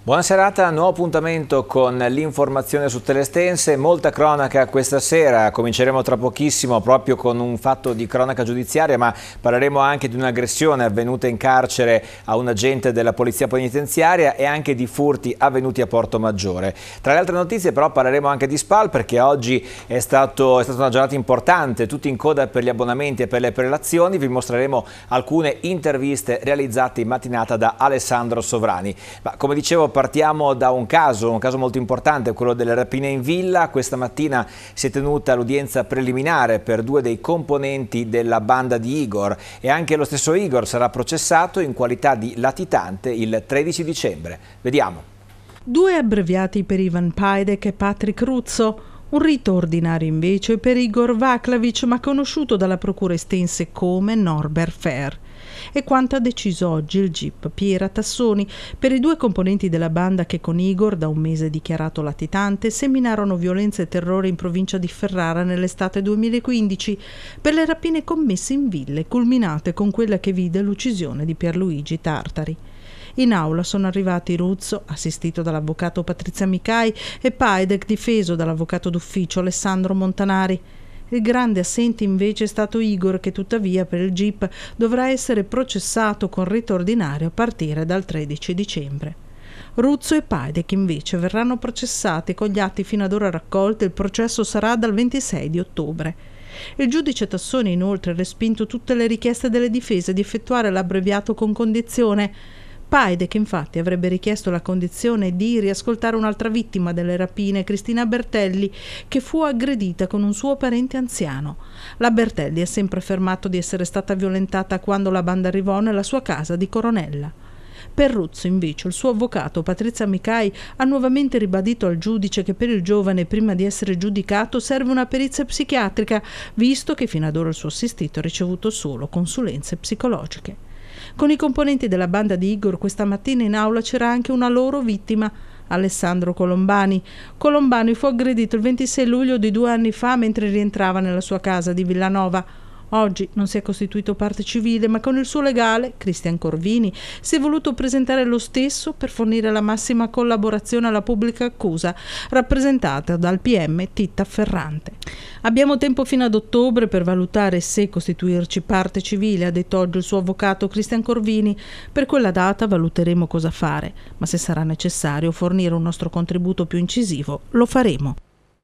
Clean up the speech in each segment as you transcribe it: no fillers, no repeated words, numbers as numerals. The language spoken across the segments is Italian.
Buona serata, nuovo appuntamento con l'informazione su Telestense, molta cronaca questa sera, cominceremo tra pochissimo proprio con un fatto di cronaca giudiziaria, ma parleremo anche di un'aggressione avvenuta in carcere a un agente della polizia penitenziaria e anche di furti avvenuti a Porto Maggiore. Tra le altre notizie però parleremo anche di Spal, perché oggi è stata una giornata importante, tutti in coda per gli abbonamenti e per le prelazioni. Vi mostreremo alcune interviste realizzate in mattinata da Alessandro Sovrani. Ma come dicevo, partiamo da un caso molto importante, quello delle rapine in villa. Questa mattina si è tenuta l'udienza preliminare per due dei componenti della banda di Igor e anche lo stesso Igor sarà processato in qualità di latitante il 13 dicembre. Vediamo. Due abbreviati per Ivan Pajdek e Patrick Ruzzo, un rito ordinario invece per Igor Vaklavic, ma conosciuto dalla procura estense come Norbert Fair. E quanto ha deciso oggi il GIP Piera Tassoni per i due componenti della banda che con Igor, da un mese dichiarato latitante, seminarono violenza e terrore in provincia di Ferrara nell'estate 2015 per le rapine commesse in ville, culminate con quella che vide l'uccisione di Pierluigi Tartari. In aula sono arrivati Ruzzo, assistito dall'avvocato Patrizia Micai, e Pajdek, difeso dall'avvocato d'ufficio Alessandro Montanari. Il grande assente invece è stato Igor, che tuttavia per il GIP dovrà essere processato con rito ordinario a partire dal 13 dicembre. Ruzzo e Pajdek invece verranno processati con gli atti fino ad ora raccolti. Il processo sarà dal 26 di ottobre. Il giudice Tassoni inoltre ha respinto tutte le richieste delle difese di effettuare l'abbreviato con condizione. Pajdek infatti avrebbe richiesto la condizione di riascoltare un'altra vittima delle rapine, Cristina Bertelli, che fu aggredita con un suo parente anziano. La Bertelli ha sempre affermato di essere stata violentata quando la banda arrivò nella sua casa di Coronella. Per Ruzzo invece il suo avvocato Patrizia Micai ha nuovamente ribadito al giudice che per il giovane, prima di essere giudicato, serve una perizia psichiatrica, visto che fino ad ora il suo assistito ha ricevuto solo consulenze psicologiche. Con i componenti della banda di Igor questa mattina in aula c'era anche una loro vittima, Alessandro Colombani. Colombani fu aggredito il 26 luglio di 2 anni fa mentre rientrava nella sua casa di Villanova. Oggi non si è costituito parte civile, ma con il suo legale, Cristian Corvini, si è voluto presentare lo stesso per fornire la massima collaborazione alla pubblica accusa, rappresentata dal PM Titta Ferrante. Abbiamo tempo fino ad ottobre per valutare se costituirci parte civile, ha detto oggi il suo avvocato Cristian Corvini. Per quella data valuteremo cosa fare, ma se sarà necessario fornire un nostro contributo più incisivo, lo faremo.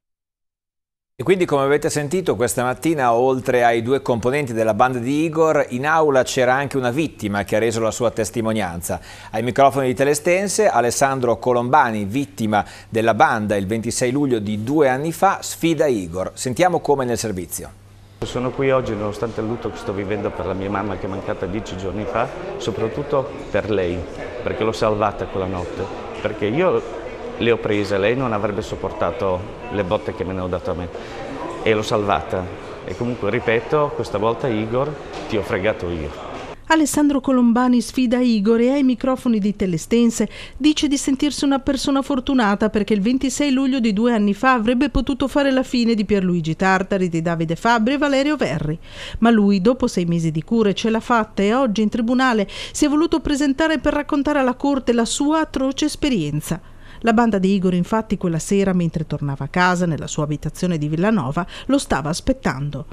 E quindi, come avete sentito, questa mattina, oltre ai due componenti della banda di Igor, in aula c'era anche una vittima che ha reso la sua testimonianza. Ai microfoni di Telestense, Alessandro Colombani, vittima della banda il 26 luglio di 2 anni fa, sfida Igor. Sentiamo come nel servizio. Sono qui oggi nonostante il lutto che sto vivendo per la mia mamma che è mancata 10 giorni fa, soprattutto per lei, perché l'ho salvata quella notte, perché io le ho prese, lei non avrebbe sopportato le botte che me ne ho dato a me e l'ho salvata. E comunque, ripeto, questa volta Igor ti ho fregato io. Alessandro Colombani sfida Igor e ai microfoni di Telestense dice di sentirsi una persona fortunata perché il 26 luglio di 2 anni fa avrebbe potuto fare la fine di Pierluigi Tartari, di Davide Fabbri e Valerio Verri. Ma lui, dopo 6 mesi di cure, ce l'ha fatta e oggi in tribunale si è voluto presentare per raccontare alla corte la sua atroce esperienza. La banda di Igor infatti quella sera, mentre tornava a casa nella sua abitazione di Villanova, lo stava aspettando.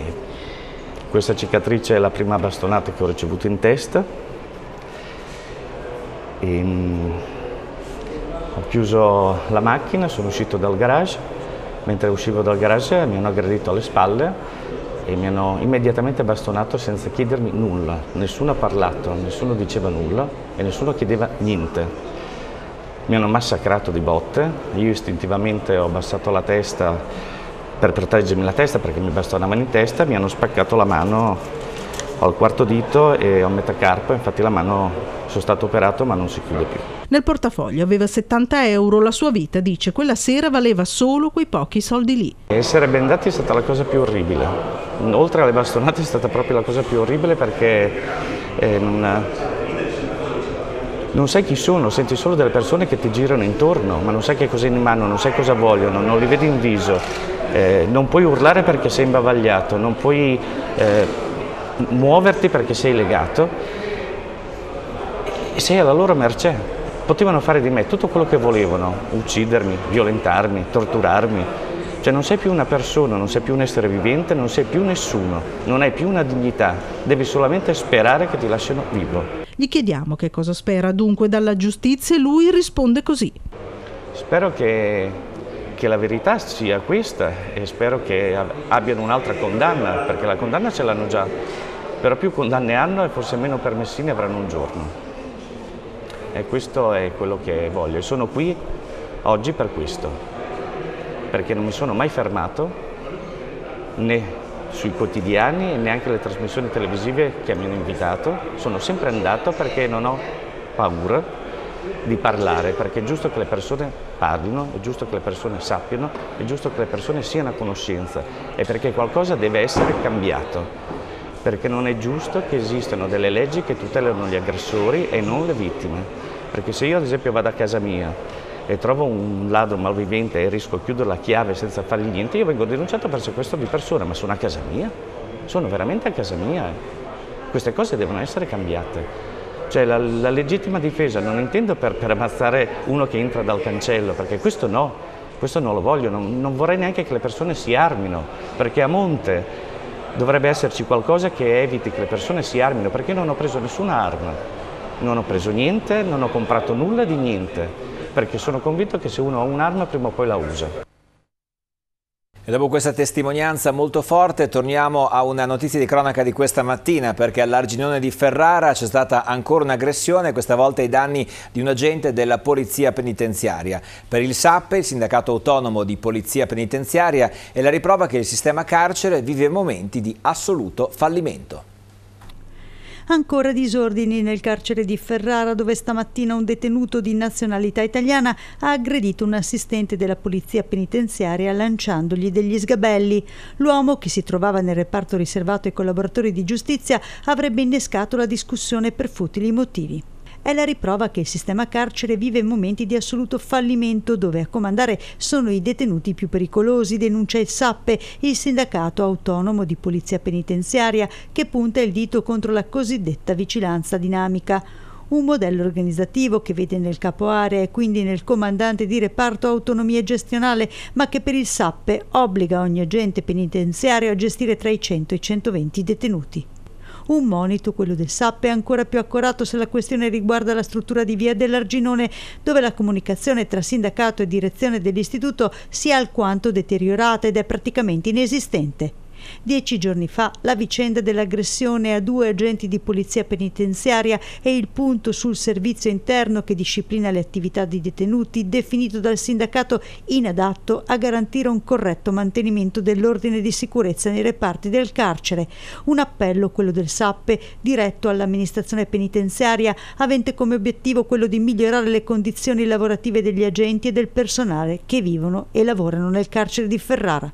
Questa cicatrice è la prima bastonata che ho ricevuto in testa. Ho chiuso la macchina, sono uscito dal garage. Mentre uscivo dal garage mi hanno aggredito alle spalle e mi hanno immediatamente bastonato senza chiedermi nulla. Nessuno ha parlato, nessuno diceva nulla e nessuno chiedeva niente. Mi hanno massacrato di botte, io istintivamente ho abbassato la testa per proteggermi la testa perché mi bastonavano in testa, mi hanno spaccato la mano, ho il quarto dito e ho metacarpo, infatti la mano sono stato operato ma non si chiude più. Nel portafoglio aveva 70 euro, la sua vita, dice, quella sera valeva solo quei pochi soldi lì. Essere bendati è stata la cosa più orribile, oltre alle bastonate è stata proprio la cosa più orribile perché non sai chi sono, senti solo delle persone che ti girano intorno, ma non sai che cosa hanno in mano, non sai cosa vogliono, non li vedi in viso, non puoi urlare perché sei imbavagliato, non puoi muoverti perché sei legato e sei alla loro mercé. Potevano fare di me tutto quello che volevano, uccidermi, violentarmi, torturarmi. Cioè non sei più una persona, non sei più un essere vivente, non sei più nessuno, non hai più una dignità, devi solamente sperare che ti lasciano vivo. Gli chiediamo che cosa spera dunque dalla giustizia e lui risponde così. Spero che la verità sia questa e spero che abbiano un'altra condanna, perché la condanna ce l'hanno già, però più condanne hanno e forse meno permessini avranno un giorno. E questo è quello che voglio e sono qui oggi per questo. Perché non mi sono mai fermato né sui quotidiani e neanche alle trasmissioni televisive che mi hanno invitato. Sono sempre andato perché non ho paura di parlare, perché è giusto che le persone parlino, è giusto che le persone sappiano, è giusto che le persone siano a conoscenza e perché qualcosa deve essere cambiato, perché non è giusto che esistano delle leggi che tutelano gli aggressori e non le vittime, perché se io ad esempio vado a casa mia e trovo un ladro malvivente e riesco a chiudere la chiave senza fargli niente, io vengo denunciato per sequestro di persona, ma sono a casa mia, sono veramente a casa mia. Queste cose devono essere cambiate. Cioè la legittima difesa non intendo per ammazzare uno che entra dal cancello, perché questo non lo voglio, non vorrei neanche che le persone si armino, perché a monte dovrebbe esserci qualcosa che eviti che le persone si armino, perché io non ho preso nessuna arma, non ho preso niente, non ho comprato nulla di niente. Perché sono convinto che se uno ha un'arma prima o poi la usa. E dopo questa testimonianza molto forte torniamo a una notizia di cronaca di questa mattina, perché all'Arginone di Ferrara c'è stata ancora un'aggressione, questa volta ai danni di un agente della Polizia Penitenziaria. Per il SAPPE, il sindacato autonomo di Polizia Penitenziaria, è la riprova che il sistema carcere vive momenti di assoluto fallimento. Ancora disordini nel carcere di Ferrara, dove stamattina un detenuto di nazionalità italiana ha aggredito un assistente della polizia penitenziaria lanciandogli degli sgabelli. L'uomo, che si trovava nel reparto riservato ai collaboratori di giustizia, avrebbe innescato la discussione per futili motivi. È la riprova che il sistema carcere vive momenti di assoluto fallimento, dove a comandare sono i detenuti più pericolosi, denuncia il SAPPE, il sindacato autonomo di polizia penitenziaria, che punta il dito contro la cosiddetta vigilanza dinamica. Un modello organizzativo che vede nel capo area e quindi nel comandante di reparto autonomia gestionale, ma che per il SAPPE obbliga ogni agente penitenziario a gestire tra i 100 e i 120 detenuti. Un monito, quello del SAPPE, ancora più accorato se la questione riguarda la struttura di via dell'Arginone, dove la comunicazione tra sindacato e direzione dell'istituto si è alquanto deteriorata ed è praticamente inesistente. 10 giorni fa la vicenda dell'aggressione a 2 agenti di polizia penitenziaria è il punto sul servizio interno che disciplina le attività di detenuti, definito dal sindacato inadatto a garantire un corretto mantenimento dell'ordine di sicurezza nei reparti del carcere. Un appello, quello del SAPPE, diretto all'amministrazione penitenziaria, avente come obiettivo quello di migliorare le condizioni lavorative degli agenti e del personale che vivono e lavorano nel carcere di Ferrara.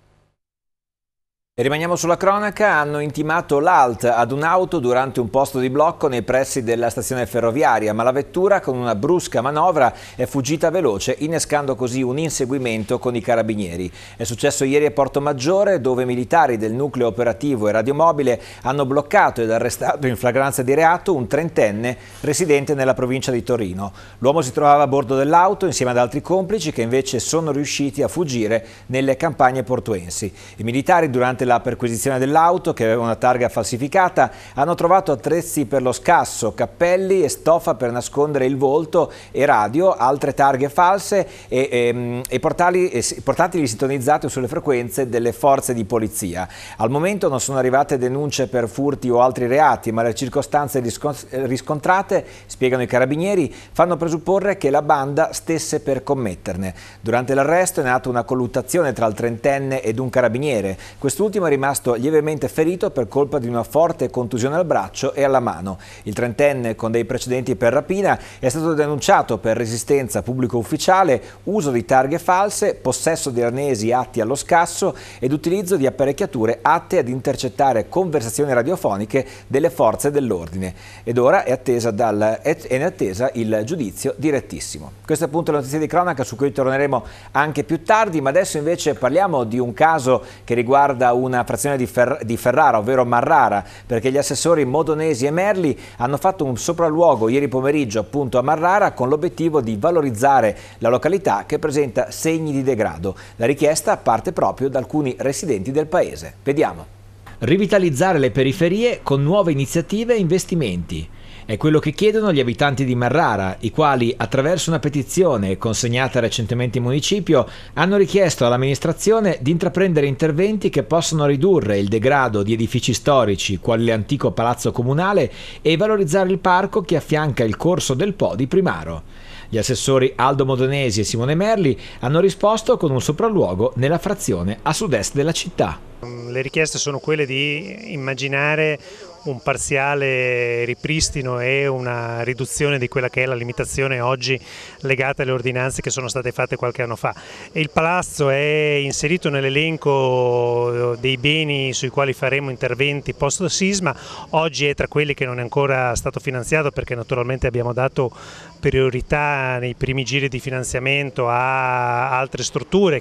E rimaniamo sulla cronaca. Hanno intimato l'ALT ad un'auto durante un posto di blocco nei pressi della stazione ferroviaria, ma la vettura con una brusca manovra è fuggita veloce, innescando così un inseguimento con i carabinieri. È successo ieri a Portomaggiore, dove militari del nucleo operativo e radiomobile hanno bloccato ed arrestato in flagranza di reato un 30enne residente nella provincia di Torino. L'uomo si trovava a bordo dell'auto insieme ad altri complici che invece sono riusciti a fuggire nelle campagne portuensi. I militari, durante la perquisizione dell'auto, che aveva una targa falsificata, hanno trovato attrezzi per lo scasso, cappelli e stoffa per nascondere il volto e radio, altre targhe false e portatili sintonizzati sulle frequenze delle forze di polizia. Al momento non sono arrivate denunce per furti o altri reati, ma le circostanze riscontrate, spiegano i carabinieri, fanno presupporre che la banda stesse per commetterne. Durante l'arresto è nata una colluttazione tra il 30enne ed un carabiniere. Quest'ultimo è rimasto lievemente ferito per colpa di una forte contusione al braccio e alla mano. Il 30enne, con dei precedenti per rapina, è stato denunciato per resistenza pubblico ufficiale, uso di targhe false, possesso di arnesi atti allo scasso ed utilizzo di apparecchiature atte ad intercettare conversazioni radiofoniche delle forze dell'ordine. Ed ora è in attesa il giudizio direttissimo. Questa è appunto la notizia di cronaca su cui torneremo anche più tardi, ma adesso invece parliamo di un caso che riguarda una frazione di Ferrara, ovvero Marrara, perché gli assessori Modonesi e Merli hanno fatto un sopralluogo ieri pomeriggio appunto a Marrara con l'obiettivo di valorizzare la località che presenta segni di degrado. La richiesta parte proprio da alcuni residenti del paese. Vediamo. Rivitalizzare le periferie con nuove iniziative e investimenti. È quello che chiedono gli abitanti di Marrara, i quali, attraverso una petizione consegnata recentemente in municipio, hanno richiesto all'amministrazione di intraprendere interventi che possano ridurre il degrado di edifici storici, quali l'antico palazzo comunale, e valorizzare il parco che affianca il corso del Po di Primaro. Gli assessori Aldo Modonesi e Simone Merli hanno risposto con un sopralluogo nella frazione a sud-est della città. Le richieste sono quelle di immaginare un parziale ripristino e una riduzione di quella che è la limitazione oggi legata alle ordinanze che sono state fatte qualche anno fa. E il palazzo è inserito nell'elenco dei beni sui quali faremo interventi post sisma. Oggi è tra quelli che non è ancora stato finanziato, perché naturalmente abbiamo dato priorità nei primi giri di finanziamento a altre strutture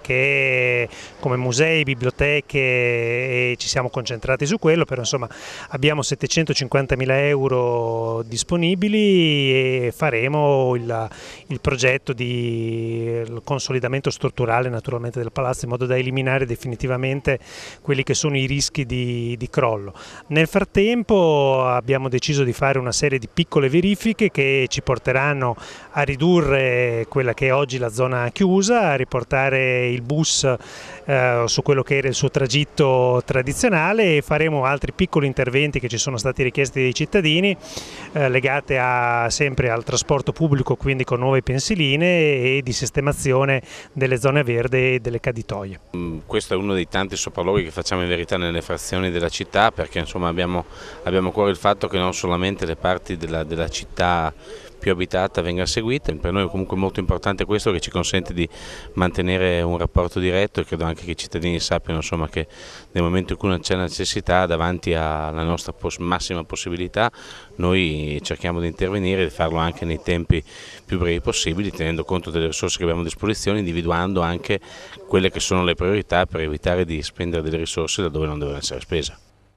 come musei, biblioteche, e ci siamo concentrati su quello, però insomma abbiamo 750.000 euro disponibili e faremo il progetto di consolidamento strutturale naturalmente del palazzo, in modo da eliminare definitivamente quelli che sono i rischi di crollo. Nel frattempo abbiamo deciso di fare una serie di piccole verifiche che ci porteranno a ridurre quella che è oggi la zona chiusa, a riportare il bus su quello che era il suo tragitto tradizionale, e faremo altri piccoli interventi che ci sono stati richiesti dai cittadini legate sempre al trasporto pubblico, quindi con nuove pensiline e di sistemazione delle zone verdi e delle caditoie. Questo è uno dei tanti sopralluoghi che facciamo in verità nelle frazioni della città, perché insomma abbiamo a cuore il fatto che non solamente le parti della città più abitata venga seguita. Per noi è comunque molto importante questo, che ci consente di mantenere un rapporto diretto, e credo anche che i cittadini sappiano insomma che nel momento in cui c'è necessità, davanti alla nostra massima possibilità, noi cerchiamo di intervenire e di farlo anche nei tempi più brevi possibili, tenendo conto delle risorse che abbiamo a disposizione, individuando anche quelle che sono le priorità per evitare di spendere delle risorse da dove non devono essere spese.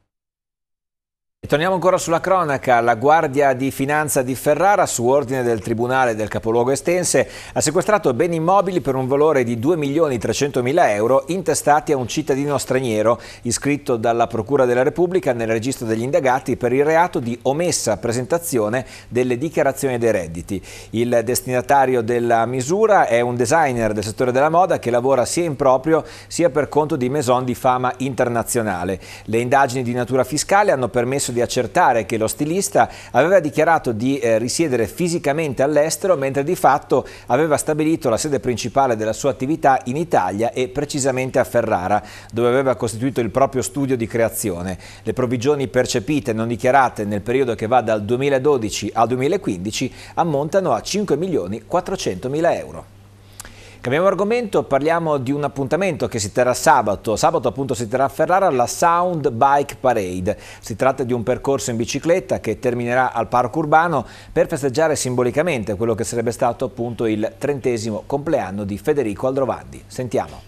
Torniamo ancora sulla cronaca. La Guardia di Finanza di Ferrara, su ordine del Tribunale del capoluogo estense, ha sequestrato beni immobili per un valore di 2.300.000 euro intestati a un cittadino straniero iscritto dalla Procura della Repubblica nel registro degli indagati per il reato di omessa presentazione delle dichiarazioni dei redditi. Il destinatario della misura è un designer del settore della moda che lavora sia in proprio sia per conto di maison di fama internazionale. Le indagini di natura fiscale hanno permesso di accertare che lo stilista aveva dichiarato di risiedere fisicamente all'estero, mentre di fatto aveva stabilito la sede principale della sua attività in Italia e precisamente a Ferrara, dove aveva costituito il proprio studio di creazione. Le provvigioni percepite non dichiarate nel periodo che va dal 2012 al 2015 ammontano a 5.400.000 euro. Cambiamo argomento, parliamo di un appuntamento che si terrà sabato. Sabato appunto si terrà a Ferrara la Sound Bike Parade. Si tratta di un percorso in bicicletta che terminerà al parco urbano per festeggiare simbolicamente quello che sarebbe stato appunto il 30° compleanno di Federico Aldrovandi. Sentiamo.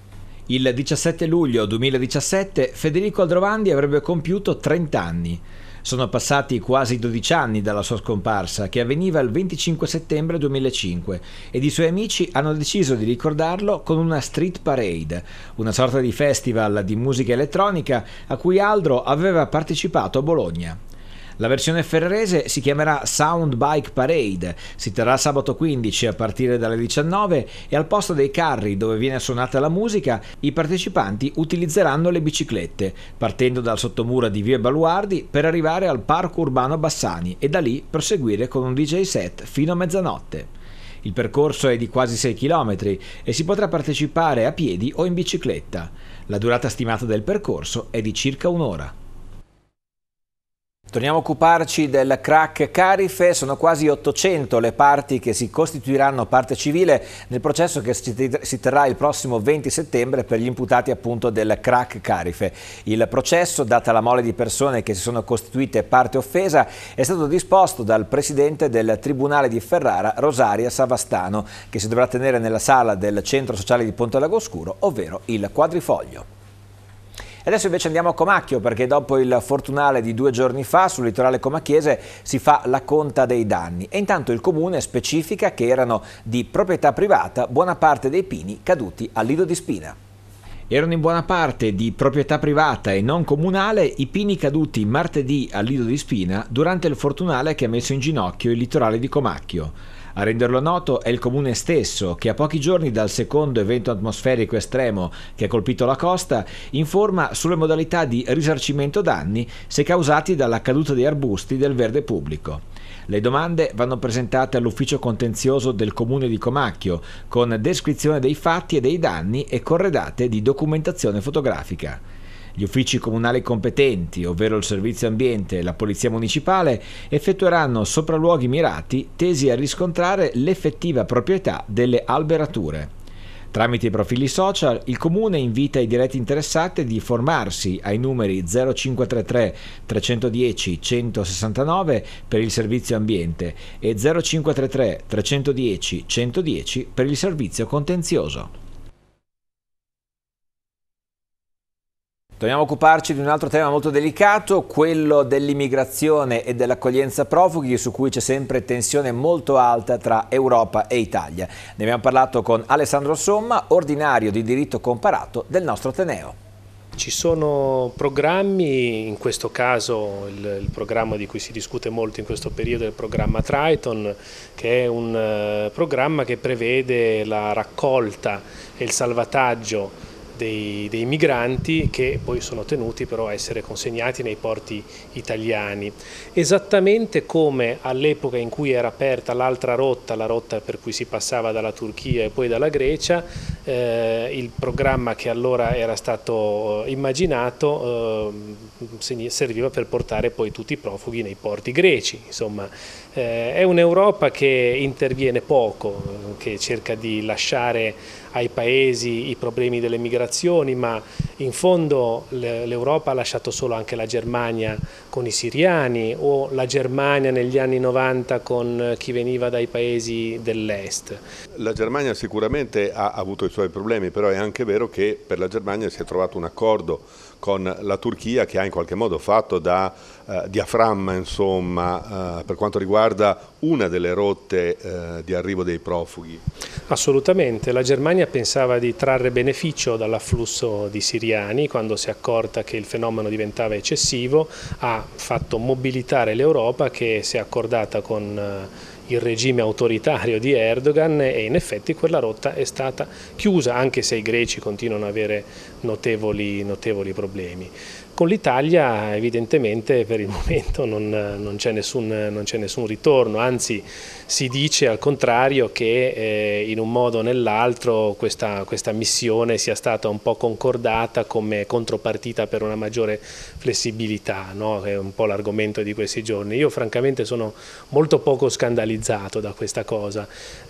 Il 17 luglio 2017 Federico Aldrovandi avrebbe compiuto 30 anni. Sono passati quasi 12 anni dalla sua scomparsa, che avveniva il 25 settembre 2005, ed i suoi amici hanno deciso di ricordarlo con una street parade, una sorta di festival di musica elettronica a cui Aldro aveva partecipato a Bologna. La versione ferrarese si chiamerà Sound Bike Parade, si terrà sabato 15 a partire dalle 19 e al posto dei carri dove viene suonata la musica i partecipanti utilizzeranno le biciclette, partendo dal sottomura di Via Baluardi per arrivare al Parco Urbano Bassani e da lì proseguire con un DJ set fino a mezzanotte. Il percorso è di quasi 6 km e si potrà partecipare a piedi o in bicicletta. La durata stimata del percorso è di circa un'ora. Torniamo a occuparci del crack Carife. Sono quasi 800 le parti che si costituiranno parte civile nel processo che si terrà il prossimo 20 settembre per gli imputati appunto del crack Carife. Il processo, data la mole di persone che si sono costituite parte offesa, è stato disposto dal presidente del Tribunale di Ferrara, Rosaria Savastano, che si dovrà tenere nella sala del Centro Sociale di Ponte Lagoscuro, ovvero il Quadrifoglio. Adesso invece andiamo a Comacchio, perché dopo il fortunale di 2 giorni fa sul litorale comacchiese si fa la conta dei danni e intanto il comune specifica che erano di proprietà privata buona parte dei pini caduti al Lido di Spina. Erano in buona parte di proprietà privata e non comunale i pini caduti martedì al Lido di Spina durante il fortunale che ha messo in ginocchio il litorale di Comacchio. A renderlo noto è il comune stesso che a pochi giorni dal secondo evento atmosferico estremo che ha colpito la costa informa sulle modalità di risarcimento danni se causati dalla caduta di arbusti del verde pubblico. Le domande vanno presentate all'ufficio contenzioso del comune di Comacchio con descrizione dei fatti e dei danni e corredate di documentazione fotografica. Gli uffici comunali competenti, ovvero il Servizio Ambiente e la Polizia Municipale, effettueranno sopralluoghi mirati tesi a riscontrare l'effettiva proprietà delle alberature. Tramite i profili social, il Comune invita i diretti interessati di formarsi ai numeri 0533 310 169 per il Servizio Ambiente e 0533 310 110 per il Servizio Contenzioso. Dobbiamo occuparci di un altro tema molto delicato, quello dell'immigrazione e dell'accoglienza profughi, su cui c'è sempre tensione molto alta tra Europa e Italia. Ne abbiamo parlato con Alessandro Somma, ordinario di diritto comparato del nostro Ateneo. Ci sono programmi, in questo caso il programma di cui si discute molto in questo periodo è il programma Triton, che è un programma che prevede la raccolta e il salvataggio dei migranti che poi sono tenuti però a essere consegnati nei porti italiani, esattamente come all'epoca in cui era aperta l'altra rotta, la rotta per cui si passava dalla Turchia e poi dalla Grecia. Il programma che allora era stato immaginato serviva per portare poi tutti i profughi nei porti greci. Insomma, è un'Europa che interviene poco, che cerca di lasciare ai paesi i problemi delle migrazioni, ma in fondo l'Europa ha lasciato solo anche la Germania con i siriani o la Germania negli anni 90 con chi veniva dai paesi dell'est. La Germania sicuramente ha avuto i suoi problemi, però è anche vero che per la Germania si è trovato un accordo con la Turchia che ha in qualche modo fatto da diaframma, insomma, per quanto riguarda una delle rotte di arrivo dei profughi. Assolutamente, la Germania pensava di trarre beneficio dall'afflusso di siriani quando si è accorta che il fenomeno diventava eccessivo, ha fatto mobilitare l'Europa che si è accordata con il regime autoritario di Erdogan e in effetti quella rotta è stata chiusa, anche se i greci continuano ad avere notevoli problemi. Con l'Italia evidentemente per il momento non c'è nessun ritorno, anzi si dice al contrario che in un modo o nell'altro questa missione sia stata un po' concordata come contropartita per una maggiore flessibilità, no? Che è un po' l'argomento di questi giorni. Io francamente sono molto poco scandalizzato da questa cosa,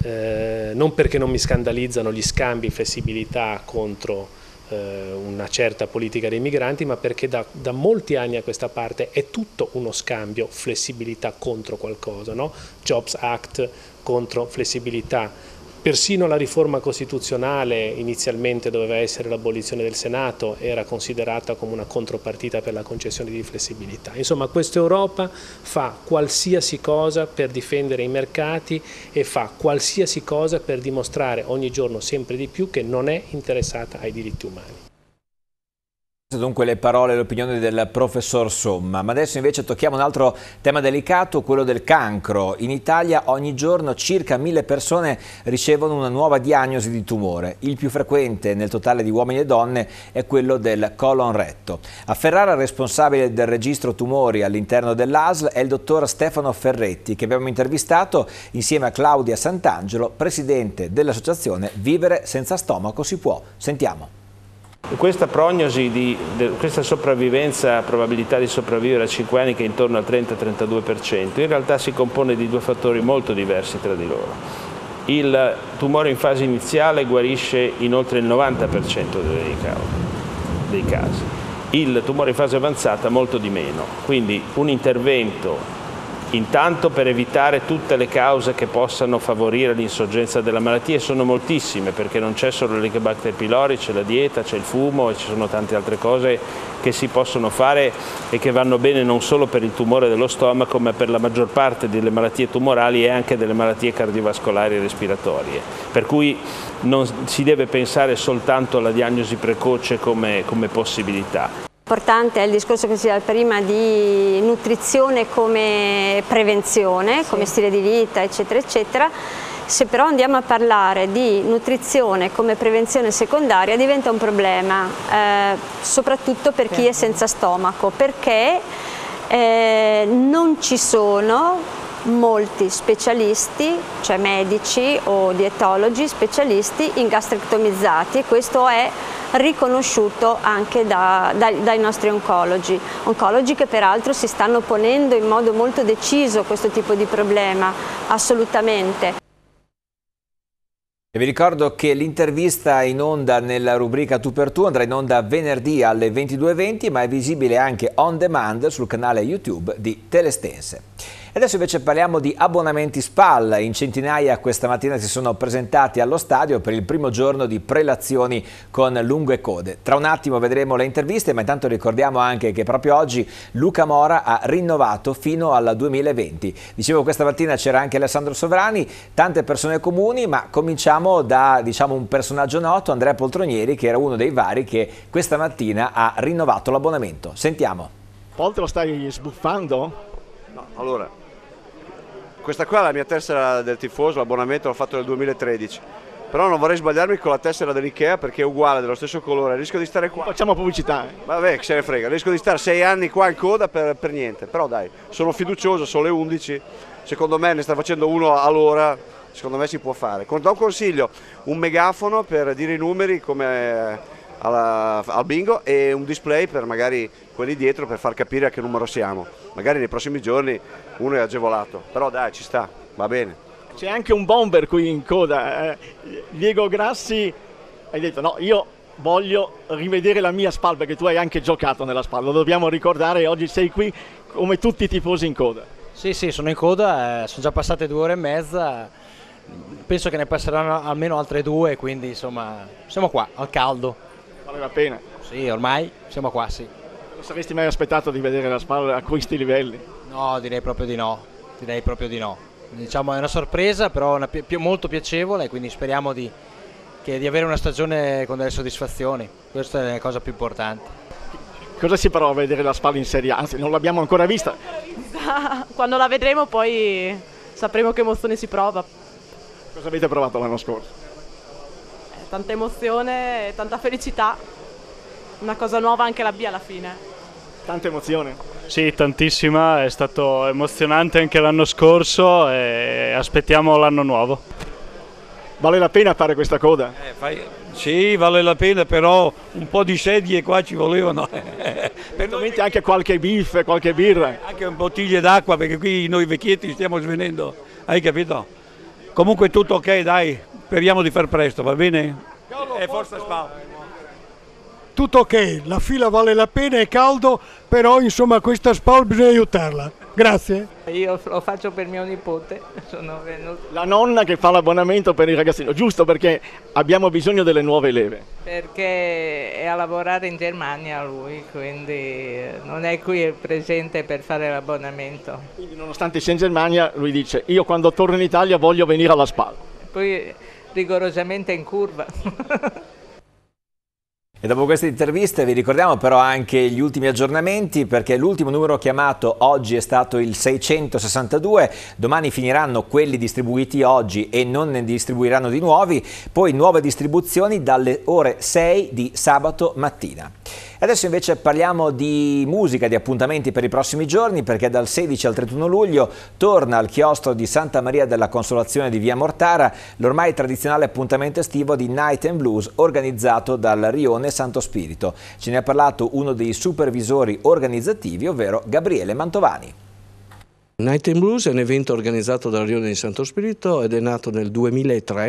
non perché non mi scandalizzano gli scambi, flessibilità contro una certa politica dei migranti, ma perché da molti anni a questa parte è tutto uno scambio, flessibilità contro qualcosa, no? Jobs Act contro flessibilità. Persino la riforma costituzionale inizialmente doveva essere l'abolizione del Senato, era considerata come una contropartita per la concessione di flessibilità. Insomma, questa Europa fa qualsiasi cosa per difendere i mercati e fa qualsiasi cosa per dimostrare ogni giorno sempre di più che non è interessata ai diritti umani. Dunque le parole e le opinioni del professor Somma, ma adesso invece tocchiamo un altro tema delicato, quello del cancro. In Italia ogni giorno circa 1000 persone ricevono una nuova diagnosi di tumore. Il più frequente nel totale di uomini e donne è quello del colon retto. A Ferrara, responsabile del registro tumori all'interno dell'ASL, è il dottor Stefano Ferretti, che abbiamo intervistato insieme a Claudia Sant'Angelo, presidente dell'associazione Vivere senza stomaco si può. Sentiamo. Questa prognosi, questa sopravvivenza, probabilità di sopravvivere a 5 anni che è intorno al 30-32%, in realtà si compone di due fattori molto diversi tra di loro. Il tumore in fase iniziale guarisce in oltre il 90% dei casi, il tumore in fase avanzata molto di meno, quindi un intervento Intanto per evitare tutte le cause che possano favorire l'insorgenza della malattia, e sono moltissime, perché non c'è solo l'Helicobacter pylori, c'è la dieta, c'è il fumo e ci sono tante altre cose che si possono fare e che vanno bene non solo per il tumore dello stomaco, ma per la maggior parte delle malattie tumorali e anche delle malattie cardiovascolari e respiratorie. Per cui non si deve pensare soltanto alla diagnosi precoce come possibilità. Importante è il discorso che si diceva prima di nutrizione come prevenzione, come stile di vita, eccetera, eccetera. Se però andiamo a parlare di nutrizione come prevenzione secondaria diventa un problema, soprattutto per chi è senza stomaco, perché non ci sono molti specialisti, cioè medici o dietologi specialisti in gastrectomizzati, e questo è riconosciuto anche dai nostri oncologi che peraltro si stanno ponendo in modo molto deciso questo tipo di problema, assolutamente. E vi ricordo che l'intervista in onda nella rubrica Tu per Tu andrà in onda venerdì alle 22:20, ma è visibile anche on demand sul canale YouTube di Telestense. E adesso invece parliamo di abbonamenti SPAL. In centinaia questa mattina si sono presentati allo stadio per il primo giorno di prelazioni con lunghe code. Tra un attimo vedremo le interviste, ma intanto ricordiamo anche che proprio oggi Luca Mora ha rinnovato fino al 2020. Dicevo, questa mattina c'era anche Alessandro Sovrani, tante persone comuni, ma cominciamo da un personaggio noto, Andrea Poltronieri, che era uno dei vari che questa mattina ha rinnovato l'abbonamento. Sentiamo. Pol, te lo stai sbuffando? No, allora, questa qua è la mia tessera del tifoso, l'abbonamento l'ho fatto nel 2013, però non vorrei sbagliarmi con la tessera dell'Ikea perché è uguale, dello stesso colore, rischio di stare qua. Facciamo pubblicità. Vabbè, che se ne frega, rischio di stare 6 anni qua in coda per niente, però dai, sono fiducioso, sono le 11, secondo me ne sta facendo uno all'ora, secondo me si può fare. Do un consiglio, un megafono per dire i numeri come al bingo e un display per magari quelli dietro per far capire a che numero siamo. Magari nei prossimi giorni uno è agevolato, però dai, ci sta, va bene. C'è anche un bomber qui in coda. Diego Grassi, hai detto no, io voglio rivedere la mia SPAL, perché tu hai anche giocato nella SPAL, lo dobbiamo ricordare, oggi sei qui come tutti i tifosi in coda. Sì, sono in coda, sono già passate 2 ore e mezza, penso che ne passeranno almeno altre 2, quindi insomma siamo qua, al caldo. Vale la pena? Sì, ormai siamo qua, sì. Non saresti mai aspettato di vedere la SPAL a questi livelli? No, direi proprio di no, Diciamo è una sorpresa, però molto piacevole, quindi speriamo di avere una stagione con delle soddisfazioni, questa è la cosa più importante. Cosa si prova a vedere la SPAL in Serie A? Anzi, non l'abbiamo ancora vista. Quando la vedremo poi sapremo che emozione si prova. Cosa avete provato l'anno scorso? Tanta emozione, tanta felicità, una cosa nuova anche la B alla fine. Tanta emozione? Sì, tantissima, è stato emozionante anche l'anno scorso e aspettiamo l'anno nuovo. Vale la pena fare questa coda? Sì, vale la pena, però un po' di sedie qua ci volevano. Eventualmente anche qualche biff, qualche birra. Anche un bottiglie d'acqua, perché qui noi vecchietti stiamo svenendo, hai capito? Comunque tutto ok, dai. Speriamo di far presto, va bene? E forza SPAL. Tutto ok, la fila vale la pena, è caldo, però insomma questa SPAL bisogna aiutarla. Grazie. Io lo faccio per mio nipote, sono venuto. La nonna che fa l'abbonamento per il ragazzino, giusto, perché abbiamo bisogno delle nuove leve. Perché è a lavorare in Germania lui, quindi non è qui presente per fare l'abbonamento. Quindi nonostante sia in Germania, lui dice, io quando torno in Italia voglio venire alla SPAL. Poi rigorosamente in curva. E dopo queste interviste vi ricordiamo però anche gli ultimi aggiornamenti, perché l'ultimo numero chiamato oggi è stato il 662, domani finiranno quelli distribuiti oggi e non ne distribuiranno di nuovi, poi nuove distribuzioni dalle ore 6 di sabato mattina. Adesso invece parliamo di musica, di appuntamenti per i prossimi giorni, perché dal 16 al 31 luglio torna al chiostro di Santa Maria della Consolazione di Via Mortara l'ormai tradizionale appuntamento estivo di Night and Blues organizzato dal Rione Santo Spirito. Ce ne ha parlato uno dei supervisori organizzativi, ovvero Gabriele Mantovani. Night and Blues è un evento organizzato dal Rione di Santo Spirito ed è nato nel 2003,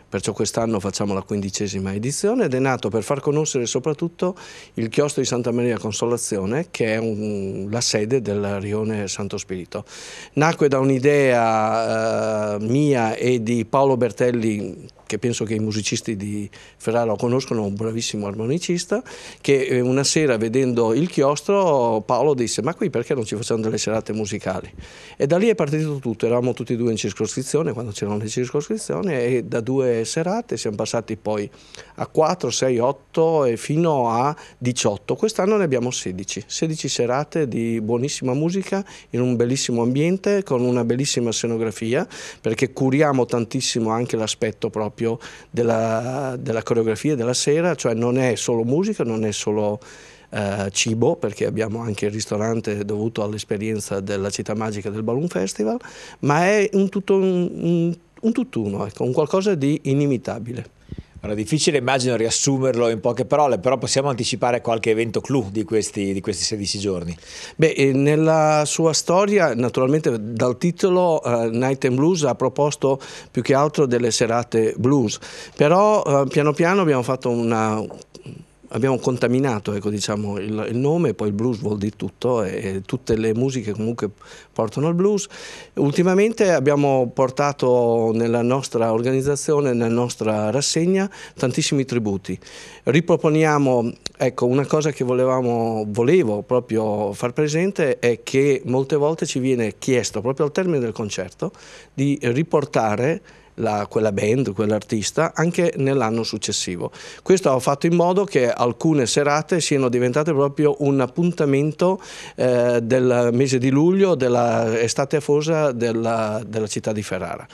perciò quest'anno facciamo la 15ª edizione ed è nato per far conoscere soprattutto il chiostro di Santa Maria Consolazione, che è la sede del rione Santo Spirito. Nacque da un'idea mia e di Paolo Bertelli, che penso che i musicisti di Ferrara lo conoscono, un bravissimo armonicista, che una sera vedendo il chiostro Paolo disse: ma qui perché non ci facciamo delle serate musicali? E da lì è partito tutto. Eravamo tutti e due in circoscrizione quando c'erano le circoscrizioni, e da 2 serate siamo passati poi a 4, 6, 8 e fino a 18. Quest'anno ne abbiamo 16 serate di buonissima musica in un bellissimo ambiente con una bellissima scenografia, perché curiamo tantissimo anche l'aspetto proprio della coreografia della sera, cioè non è solo musica, non è solo cibo, perché abbiamo anche il ristorante dovuto all'esperienza della Città Magica del Balloon Festival, ma è un tutt'uno, ecco, un qualcosa di inimitabile. Ora, è difficile immagino riassumerlo in poche parole, però possiamo anticipare qualche evento clou di questi 16 giorni? Beh, nella sua storia, naturalmente dal titolo Night and Blues ha proposto più che altro delle serate blues, però piano piano abbiamo fatto abbiamo contaminato, ecco, diciamo, il nome, poi il blues vuol dire tutto e tutte le musiche comunque portano al blues. Ultimamente abbiamo portato nella nostra organizzazione, nella nostra rassegna, tantissimi tributi. Riproponiamo, ecco, una cosa che volevo proprio far presente è che molte volte ci viene chiesto proprio al termine del concerto di riportare quella band, quell'artista anche nell'anno successivo. Questo ha fatto in modo che alcune serate siano diventate proprio un appuntamento del mese di luglio, dell'estate afosa della città di Ferrara.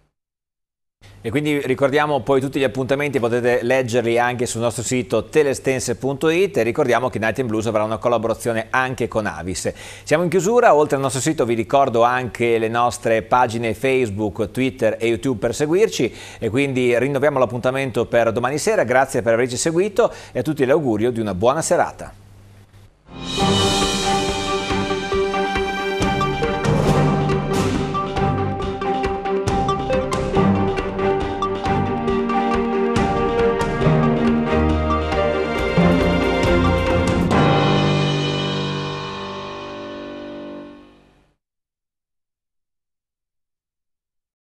E quindi ricordiamo poi tutti gli appuntamenti, potete leggerli anche sul nostro sito telestense.it, e ricordiamo che Night and Blues avrà una collaborazione anche con Avis. Siamo in chiusura, oltre al nostro sito vi ricordo anche le nostre pagine Facebook, Twitter e YouTube per seguirci, e quindi rinnoviamo l'appuntamento per domani sera. Grazie per averci seguito e a tutti l'augurio di una buona serata.